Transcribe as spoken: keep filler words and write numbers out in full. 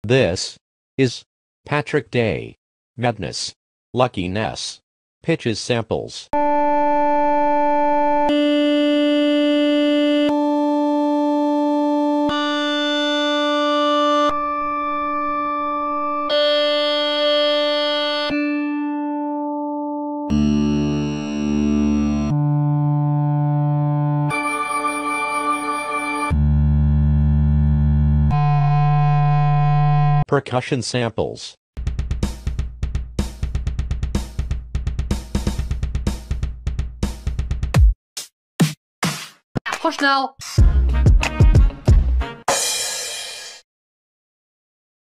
This is Patrick Day, Madness, Luckiness, Pitches Samples. Percussion samples. Hush now!